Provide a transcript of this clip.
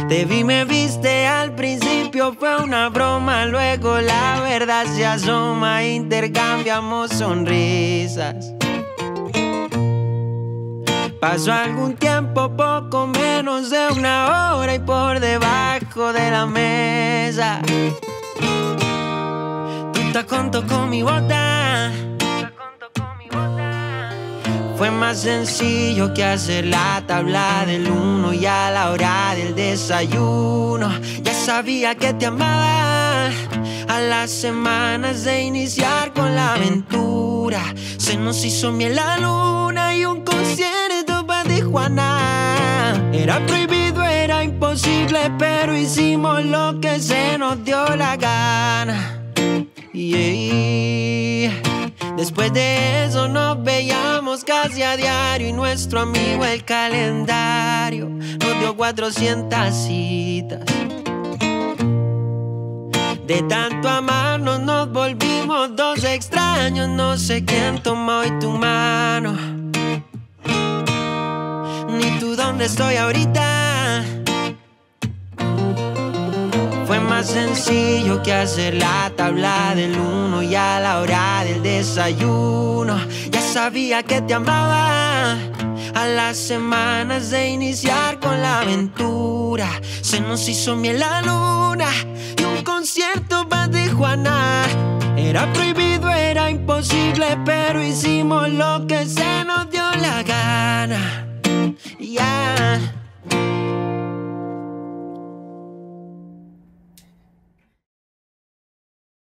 Te vi, me viste, al principio fue una broma, luego la verdad se asoma, intercambiamos sonrisas. Pasó algún tiempo, poco menos de una hora, y por debajo de la mesa tú te contó con mi bota. Fue más sencillo que hacer la tabla del 1, y a la hora del desayuno ya sabía que te amaba. A las semanas de iniciar con la aventura se nos hizo miel la luna y un concierto para Tijuana. Era prohibido, era imposible, pero hicimos lo que se nos dio la gana. Yeah. Después de eso nos veíamos casi a diario, y nuestro amigo el calendario nos dio 400 citas. De tanto amarnos nos volvimos dos extraños, no sé quién tomó hoy tu mano, ni tú dónde estoy ahorita. Fue más sencillo que hacer la tabla del 1, y a la hora del desayuno ya sabía que te amaba. A las semanas de iniciar con la aventura se nos hizo miel la luna y un concierto para Tijuana. Era prohibido, era imposible, pero hicimos lo que se nos dio la gana. Yeah.